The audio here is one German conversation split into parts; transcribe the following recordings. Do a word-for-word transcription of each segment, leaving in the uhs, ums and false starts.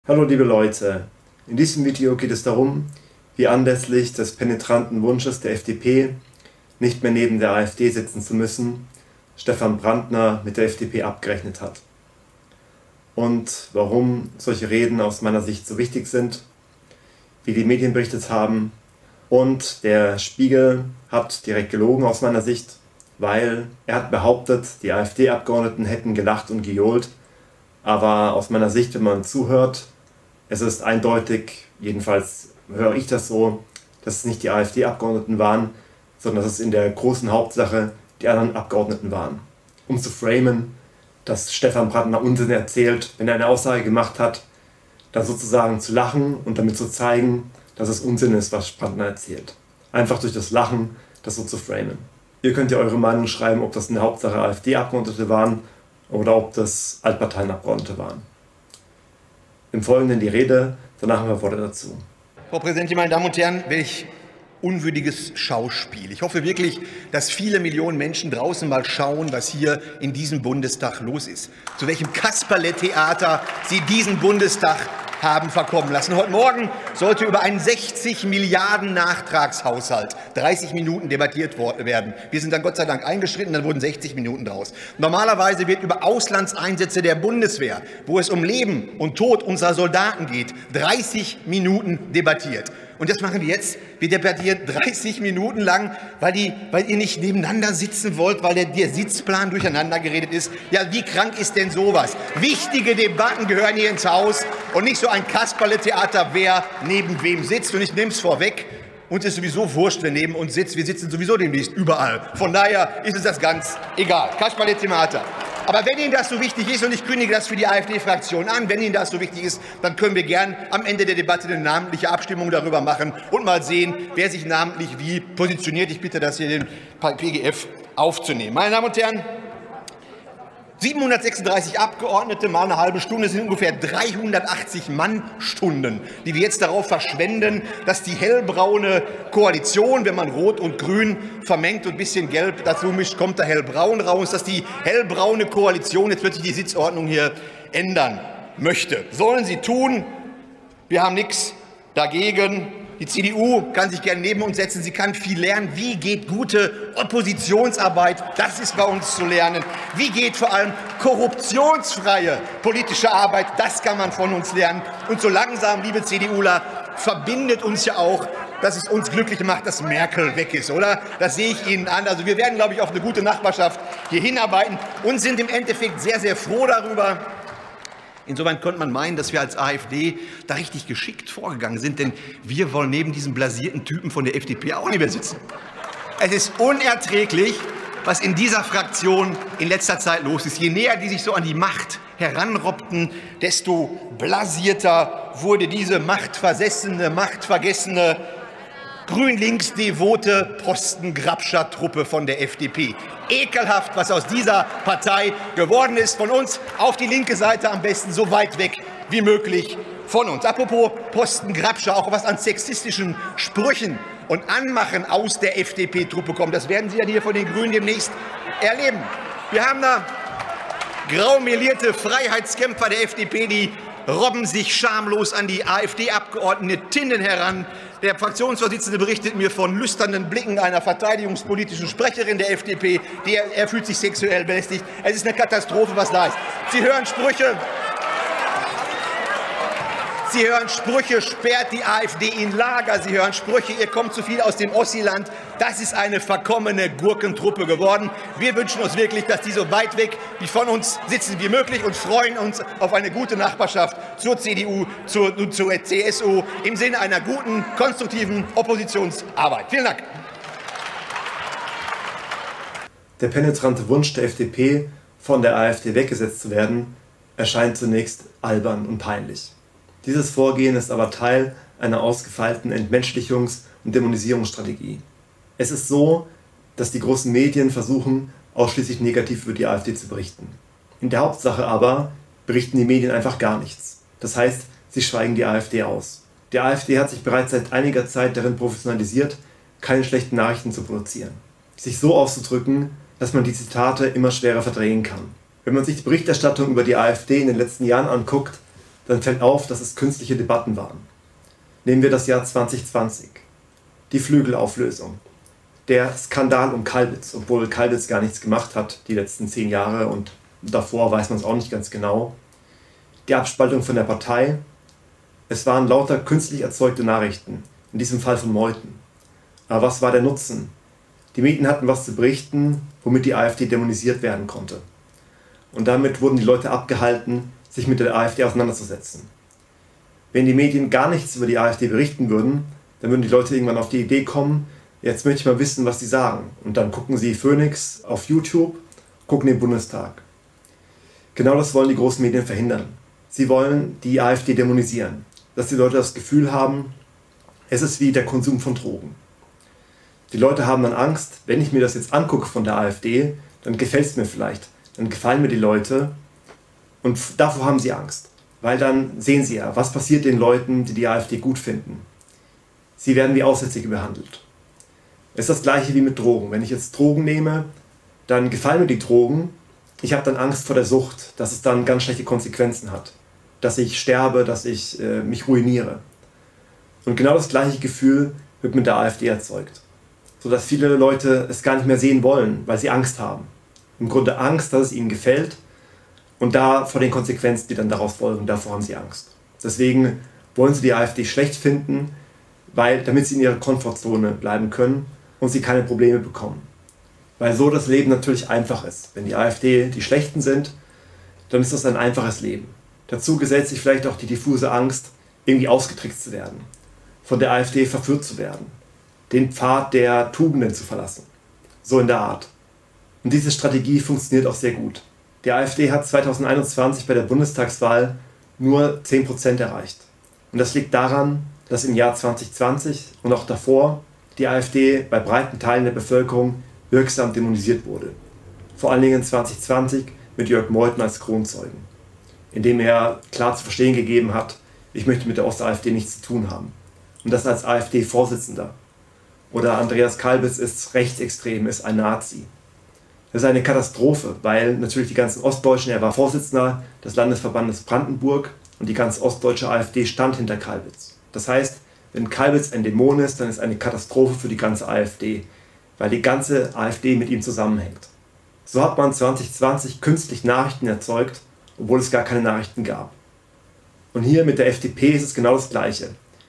Hallo liebe Leute, in diesem Video geht es darum, wie anlässlich des penetranten Wunsches der F D P, nicht mehr neben der AfD sitzen zu müssen, Stefan Brandner mit der F D P abgerechnet hat. Und warum solche Reden aus meiner Sicht so wichtig sind, wie die Medien berichtet haben. Und der Spiegel hat direkt gelogen aus meiner Sicht, weil er hat behauptet, die AfD-Abgeordneten hätten gelacht und gejohlt. Aber aus meiner Sicht, wenn man zuhört, es ist eindeutig, jedenfalls höre ich das so, dass es nicht die AfD-Abgeordneten waren, sondern dass es in der großen Hauptsache die anderen Abgeordneten waren. Um zu framen, dass Stefan Brandner Unsinn erzählt, wenn er eine Aussage gemacht hat, dann sozusagen zu lachen und damit zu zeigen, dass es Unsinn ist, was Brandner erzählt. Einfach durch das Lachen das so zu framen. Ihr könnt ja eure Meinung schreiben, ob das in der Hauptsache AfD-Abgeordnete waren oder ob das Altparteienabgeordnete waren. Im Folgenden die Rede, danach haben wir Worte dazu. Frau Präsidentin, meine Damen und Herren, welch unwürdiges Schauspiel. Ich hoffe wirklich, dass viele Millionen Menschen draußen mal schauen, was hier in diesem Bundestag los ist. Zu welchem Kasperle-Theater Sie diesen Bundestag haben verkommen lassen. Heute Morgen sollte über einen sechzig Milliarden Nachtragshaushalt dreißig Minuten debattiert werden. Wir sind dann Gott sei Dank eingeschritten, dann wurden sechzig Minuten draus. Normalerweise wird über Auslandseinsätze der Bundeswehr, wo es um Leben und Tod unserer Soldaten geht, dreißig Minuten debattiert. Und das machen wir jetzt. Wir debattieren dreißig Minuten lang, weil, die, weil ihr nicht nebeneinander sitzen wollt, weil der, der Sitzplan durcheinander geredet ist. Ja, wie krank ist denn sowas? Wichtige Debatten gehören hier ins Haus und nicht so ein Kasperle-Theater, wer neben wem sitzt. Und ich nehme es vorweg, uns ist sowieso wurscht, wer neben uns sitzt. Wir sitzen sowieso demnächst überall. Von daher ist es das ganz egal. Kasperle-Theater. Aber wenn Ihnen das so wichtig ist, und ich kündige das für die AfD-Fraktion an, wenn Ihnen das so wichtig ist, dann können wir gern am Ende der Debatte eine namentliche Abstimmung darüber machen und mal sehen, wer sich namentlich wie positioniert. Ich bitte das hier den P G F aufzunehmen. Meine Damen und Herren, siebenhundertsechsunddreißig Abgeordnete mal eine halbe Stunde sind ungefähr dreihundertachtzig Mannstunden, die wir jetzt darauf verschwenden, dass die hellbraune Koalition, wenn man Rot und Grün vermengt und ein bisschen Gelb dazu mischt, kommt da hellbraun raus, dass die hellbraune Koalition jetzt plötzlich die Sitzordnung hier ändern möchte. Sollen sie tun. Wir haben nichts dagegen. Die C D U kann sich gerne neben uns setzen. Sie kann viel lernen. Wie geht gute Oppositionsarbeit? Das ist bei uns zu lernen. Wie geht vor allem korruptionsfreie politische Arbeit? Das kann man von uns lernen. Und so langsam, liebe CDUler, verbindet uns ja auch, dass es uns glücklich macht, dass Merkel weg ist, oder? Das sehe ich Ihnen an. Also wir werden, glaube ich, auf eine gute Nachbarschaft hier hinarbeiten und sind im Endeffekt sehr, sehr froh darüber. Insofern könnte man meinen, dass wir als AfD da richtig geschickt vorgegangen sind, denn wir wollen neben diesem blasierten Typen von der F D P auch nicht mehr sitzen. Es ist unerträglich, was in dieser Fraktion in letzter Zeit los ist. Je näher die sich so an die Macht heranrobbten, desto blasierter wurde diese machtversessene, machtvergessene, grün-links-devote Posten-Grabscher-Truppe von der F D P. Ekelhaft, was aus dieser Partei geworden ist. Von uns auf die linke Seite am besten so weit weg wie möglich von uns. Apropos Posten-Grabscher, auch was an sexistischen Sprüchen und Anmachen aus der F D P-Truppe kommt, das werden Sie ja hier von den Grünen demnächst erleben. Wir haben da graumelierte Freiheitskämpfer der F D P, die robben sich schamlos an die AfD-Abgeordnetinnen heran. Der Fraktionsvorsitzende berichtet mir von lüsternen Blicken einer verteidigungspolitischen Sprecherin der F D P. Die, er fühlt sich sexuell belästigt. Es ist eine Katastrophe, was da ist. Sie hören Sprüche. Sie hören Sprüche, sperrt die AfD in Lager. Sie hören Sprüche, ihr kommt zu viel aus dem Ossi-Land. Das ist eine verkommene Gurkentruppe geworden. Wir wünschen uns wirklich, dass die so weit weg wie von uns sitzen wie möglich und freuen uns auf eine gute Nachbarschaft zur C D U, zur, zur C S U im Sinne einer guten, konstruktiven Oppositionsarbeit. Vielen Dank. Der penetrante Wunsch der F D P, von der AfD weggesetzt zu werden, erscheint zunächst albern und peinlich. Dieses Vorgehen ist aber Teil einer ausgefeilten Entmenschlichungs- und Dämonisierungsstrategie. Es ist so, dass die großen Medien versuchen, ausschließlich negativ über die AfD zu berichten. In der Hauptsache aber berichten die Medien einfach gar nichts. Das heißt, sie schweigen die AfD aus. Die AfD hat sich bereits seit einiger Zeit darin professionalisiert, keine schlechten Nachrichten zu produzieren. Sich so auszudrücken, dass man die Zitate immer schwerer verdrängen kann. Wenn man sich die Berichterstattung über die AfD in den letzten Jahren anguckt, dann fällt auf, dass es künstliche Debatten waren. Nehmen wir das Jahr zwanzig zwanzig. Die Flügelauflösung. Der Skandal um Kalbitz, obwohl Kalbitz gar nichts gemacht hat die letzten zehn Jahre und davor weiß man es auch nicht ganz genau. Die Abspaltung von der Partei. Es waren lauter künstlich erzeugte Nachrichten, in diesem Fall von Meuthen. Aber was war der Nutzen? Die Medien hatten was zu berichten, womit die AfD dämonisiert werden konnte. Und damit wurden die Leute abgehalten, sich mit der AfD auseinanderzusetzen. Wenn die Medien gar nichts über die AfD berichten würden, dann würden die Leute irgendwann auf die Idee kommen, jetzt möchte ich mal wissen, was sie sagen. Und dann gucken sie Phoenix auf YouTube, gucken den Bundestag. Genau das wollen die großen Medien verhindern. Sie wollen die AfD dämonisieren, dass die Leute das Gefühl haben, es ist wie der Konsum von Drogen. Die Leute haben dann Angst, wenn ich mir das jetzt angucke von der AfD, dann gefällt es mir vielleicht, dann gefallen mir die Leute und davor haben sie Angst. Weil dann sehen sie ja, was passiert den Leuten, die die AfD gut finden. Sie werden wie Aussätzige behandelt. Es ist das gleiche wie mit Drogen. Wenn ich jetzt Drogen nehme, dann gefallen mir die Drogen, ich habe dann Angst vor der Sucht, dass es dann ganz schlechte Konsequenzen hat. Dass ich sterbe, dass ich äh, mich ruiniere. Und genau das gleiche Gefühl wird mit der AfD erzeugt. Sodass viele Leute es gar nicht mehr sehen wollen, weil sie Angst haben. Im Grunde Angst, dass es ihnen gefällt und da vor den Konsequenzen, die dann daraus folgen, davor haben sie Angst. Deswegen wollen sie die AfD schlecht finden, weil, damit sie in ihrer Komfortzone bleiben können und sie keine Probleme bekommen. Weil so das Leben natürlich einfach ist. Wenn die AfD die Schlechten sind, dann ist das ein einfaches Leben. Dazu gesellt sich vielleicht auch die diffuse Angst, irgendwie ausgetrickst zu werden, von der AfD verführt zu werden, den Pfad der Tugenden zu verlassen. So in der Art. Und diese Strategie funktioniert auch sehr gut. Die AfD hat zweitausendeinundzwanzig bei der Bundestagswahl nur zehn Prozent erreicht. Und das liegt daran, dass im Jahr zwanzig zwanzig und auch davor die AfD bei breiten Teilen der Bevölkerung wirksam dämonisiert wurde. Vor allen Dingen zwanzig zwanzig mit Jörg Meuthen als Kronzeugen, indem er klar zu verstehen gegeben hat, ich möchte mit der Ost-AfD nichts zu tun haben. Und das als AfD-Vorsitzender. Oder Andreas Kalbitz ist rechtsextrem, ist ein Nazi. Das ist eine Katastrophe, weil natürlich die ganzen Ostdeutschen, er war Vorsitzender des Landesverbandes Brandenburg und die ganze ostdeutsche AfD stand hinter Kalbitz. Das heißt, wenn Kalbitz ein Dämon ist, dann ist eine Katastrophe für die ganze AfD, weil die ganze AfD mit ihm zusammenhängt. So hat man zwanzig zwanzig künstlich Nachrichten erzeugt, obwohl es gar keine Nachrichten gab. Und hier mit der F D P ist es genau das Gleiche.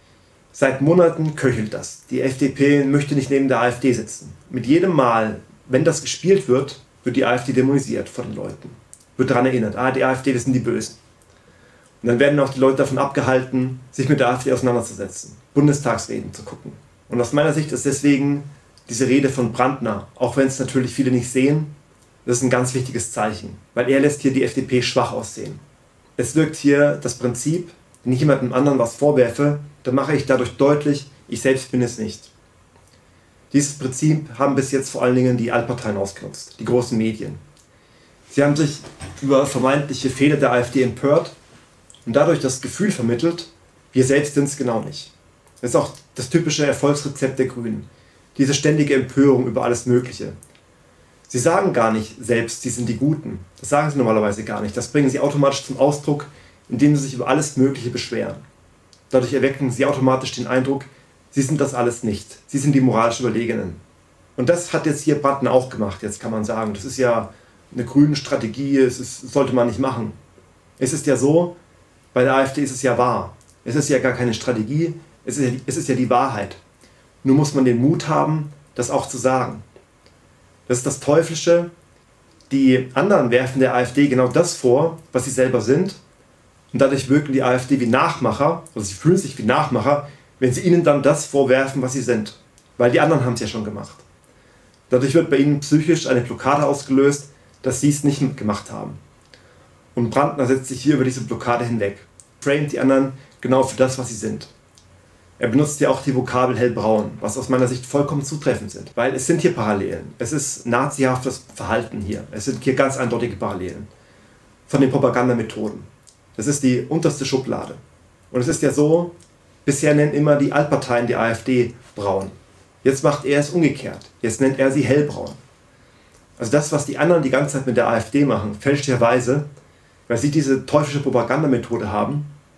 Seit Monaten köchelt das. Die F D P möchte nicht neben der AfD sitzen. Mit jedem Mal, wenn das gespielt wird, wird die AfD dämonisiert von den Leuten. Wird daran erinnert, ah, die AfD, das sind die Bösen. Und dann werden auch die Leute davon abgehalten, sich mit der AfD auseinanderzusetzen, Bundestagsreden zu gucken. Und aus meiner Sicht ist deswegen diese Rede von Brandner, auch wenn es natürlich viele nicht sehen, das ist ein ganz wichtiges Zeichen, weil er lässt hier die F D P schwach aussehen. Es wirkt hier das Prinzip, wenn ich jemandem anderen was vorwerfe, dann mache ich dadurch deutlich, ich selbst bin es nicht. Dieses Prinzip haben bis jetzt vor allen Dingen die Altparteien ausgenutzt, die großen Medien. Sie haben sich über vermeintliche Fehler der AfD empört und dadurch das Gefühl vermittelt, wir selbst sind es genau nicht. Das ist auch das typische Erfolgsrezept der Grünen, diese ständige Empörung über alles Mögliche. Sie sagen gar nicht selbst, sie sind die Guten. Das sagen sie normalerweise gar nicht. Das bringen sie automatisch zum Ausdruck, indem sie sich über alles Mögliche beschweren. Dadurch erwecken sie automatisch den Eindruck, sie sind das alles nicht. Sie sind die moralisch Überlegenen. Und das hat jetzt hier Brandner auch gemacht, jetzt kann man sagen. Das ist ja eine grüne Strategie, das ist, sollte man nicht machen. Es ist ja so, bei der AfD ist es ja wahr. Es ist ja gar keine Strategie, es ist ja, es ist ja die Wahrheit. Nur muss man den Mut haben, das auch zu sagen. Das ist das Teuflische. Die anderen werfen der AfD genau das vor, was sie selber sind. Und dadurch wirken die AfD wie Nachmacher, also sie fühlen sich wie Nachmacher, wenn sie ihnen dann das vorwerfen, was sie sind. Weil die anderen haben es ja schon gemacht. Dadurch wird bei ihnen psychisch eine Blockade ausgelöst, dass sie es nicht gemacht haben. Und Brandner setzt sich hier über diese Blockade hinweg, framet die anderen genau für das, was sie sind. Er benutzt ja auch die Vokabel hellbraun, was aus meiner Sicht vollkommen zutreffend sind. Weil es sind hier Parallelen. Es ist nazihaftes Verhalten hier. Es sind hier ganz eindeutige Parallelen von den Propagandamethoden. Das ist die unterste Schublade. Und es ist ja so, bisher nennen immer die Altparteien die AfD braun. Jetzt macht er es umgekehrt. Jetzt nennt er sie hellbraun. Also das, was die anderen die ganze Zeit mit der AfD machen, fälschlicherweise, weil sie diese teuflische Propagandamethode haben,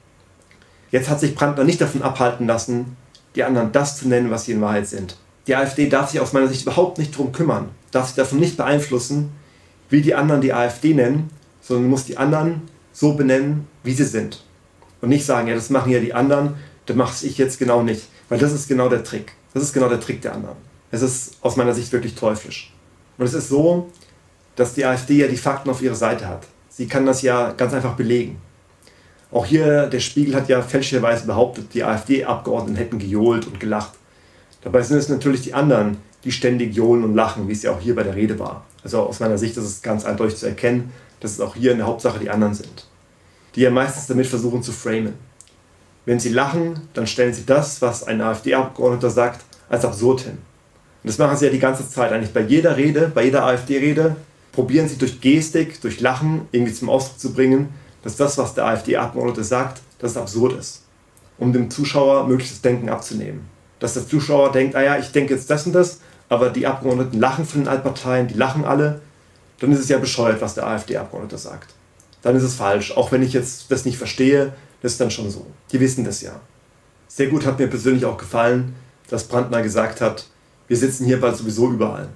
Jetzt hat sich Brandner nicht davon abhalten lassen, die anderen das zu nennen, was sie in Wahrheit sind. Die AfD darf sich aus meiner Sicht überhaupt nicht darum kümmern, darf sich davon nicht beeinflussen, wie die anderen die AfD nennen, sondern muss die anderen so benennen, wie sie sind. Und nicht sagen, ja, das machen ja die anderen, das mache ich jetzt genau nicht. Weil das ist genau der Trick. Das ist genau der Trick der anderen. Es ist aus meiner Sicht wirklich teuflisch. Und es ist so, dass die AfD ja die Fakten auf ihrer Seite hat. Sie kann das ja ganz einfach belegen. Auch hier, der Spiegel hat ja fälschlicherweise behauptet, die AfD-Abgeordneten hätten gejohlt und gelacht. Dabei sind es natürlich die anderen, die ständig johlen und lachen, wie es ja auch hier bei der Rede war. Also aus meiner Sicht ist es ganz eindeutig zu erkennen, dass es auch hier in der Hauptsache die anderen sind, die ja meistens damit versuchen zu framen. Wenn sie lachen, dann stellen sie das, was ein AfD-Abgeordneter sagt, als absurd hin. Und das machen sie ja die ganze Zeit. Eigentlich bei jeder Rede, bei jeder AfD-Rede, probieren sie durch Gestik, durch Lachen irgendwie zum Ausdruck zu bringen, dass das, was der AfD-Abgeordnete sagt, dass es absurd ist. Um dem Zuschauer mögliches Denken abzunehmen. Dass der Zuschauer denkt, ah ja, ich denke jetzt das und das, aber die Abgeordneten lachen von den Altparteien, die lachen alle, dann ist es ja bescheuert, was der AfD-Abgeordnete sagt. Dann ist es falsch, auch wenn ich jetzt das nicht verstehe, das ist dann schon so. Die wissen das ja. Sehr gut hat mir persönlich auch gefallen, dass Brandner gesagt hat, wir sitzen hier bald sowieso überall.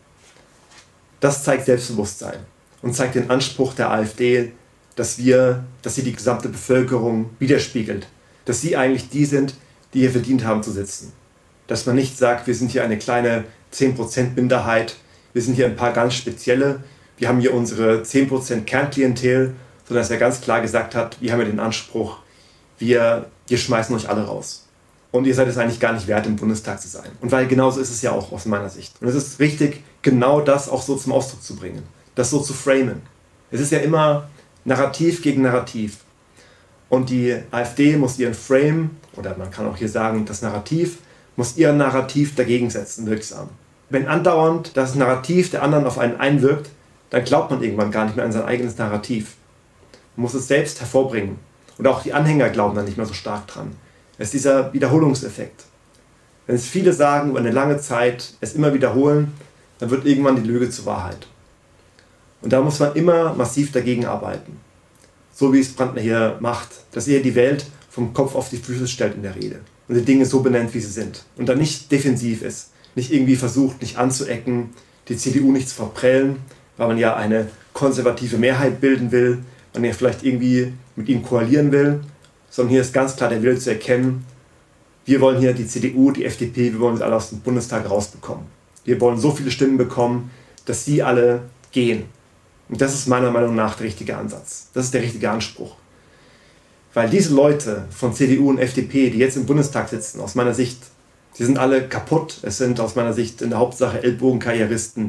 Das zeigt Selbstbewusstsein und zeigt den Anspruch der AfD, dass wir, dass sie die gesamte Bevölkerung widerspiegelt. Dass sie eigentlich die sind, die hier verdient haben zu sitzen. Dass man nicht sagt, wir sind hier eine kleine zehn Prozent Minderheit, wir sind hier ein paar ganz spezielle, wir haben hier unsere zehn Prozent Kernklientel, sondern dass er ganz klar gesagt hat, wir haben ja den Anspruch, wir, wir schmeißen euch alle raus. Und ihr seid es eigentlich gar nicht wert, im Bundestag zu sein. Und weil genauso ist es ja auch aus meiner Sicht. Und es ist wichtig, genau das auch so zum Ausdruck zu bringen, das so zu framen. Es ist ja immer Narrativ gegen Narrativ. Und die AfD muss ihren Frame, oder man kann auch hier sagen, das Narrativ, muss ihr Narrativ dagegen setzen, wirksam. Wenn andauernd das Narrativ der anderen auf einen einwirkt, dann glaubt man irgendwann gar nicht mehr an sein eigenes Narrativ. Man muss es selbst hervorbringen. Und auch die Anhänger glauben dann nicht mehr so stark dran. Es ist dieser Wiederholungseffekt. Wenn es viele sagen über eine lange Zeit, es immer wiederholen, dann wird irgendwann die Lüge zur Wahrheit. Und da muss man immer massiv dagegen arbeiten. So wie es Brandner hier macht, dass er die Welt vom Kopf auf die Füße stellt in der Rede. Und die Dinge so benennt, wie sie sind. Und dann nicht defensiv ist, nicht irgendwie versucht, nicht anzuecken, die C D U nicht zu verprellen, weil man ja eine konservative Mehrheit bilden will, man ja vielleicht irgendwie mit ihnen koalieren will, sondern hier ist ganz klar der Wille zu erkennen, wir wollen hier die C D U, die F D P, wir wollen sie alle aus dem Bundestag rausbekommen. Wir wollen so viele Stimmen bekommen, dass sie alle gehen. Und das ist meiner Meinung nach der richtige Ansatz. Das ist der richtige Anspruch. Weil diese Leute von C D U und F D P, die jetzt im Bundestag sitzen, aus meiner Sicht, die sind alle kaputt. Es sind aus meiner Sicht in der Hauptsache Ellbogenkarrieristen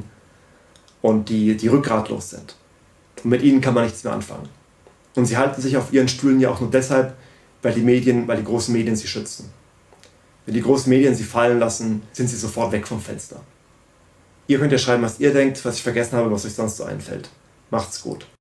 und die, die rückgratlos sind. Und mit ihnen kann man nichts mehr anfangen. Und sie halten sich auf ihren Stühlen ja auch nur deshalb, weil die Medien, weil die großen Medien sie schützen. Wenn die großen Medien sie fallen lassen, sind sie sofort weg vom Fenster. Ihr könnt ja schreiben, was ihr denkt, was ich vergessen habe, was euch sonst so einfällt. Macht's gut.